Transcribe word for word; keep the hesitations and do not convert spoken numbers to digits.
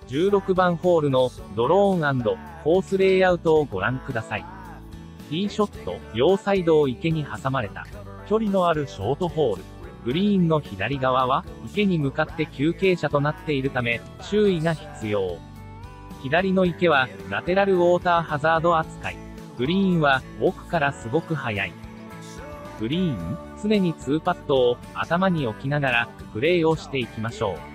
じゅうろくばんホールのドローン&コースレイアウトをご覧ください。ティーショット、両サイドを池に挟まれた。距離のあるショートホール。グリーンの左側は、池に向かって急傾斜となっているため、注意が必要。左の池は、ラテラルウォーターハザード扱い。グリーンは、奥からすごく速い。グリーン、常にツーパットを頭に置きながら、プレーをしていきましょう。